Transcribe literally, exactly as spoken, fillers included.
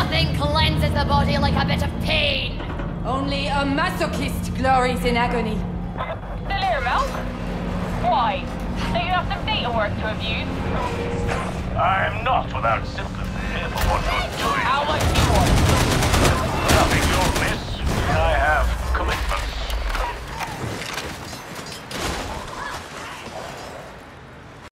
Nothing cleanses the body like a bit of pain. Only a masochist glories in agony. Still here, Mel? Why? Don't you have some data work to abuse? I'm not without sympathy for what you're doing. How much do you want?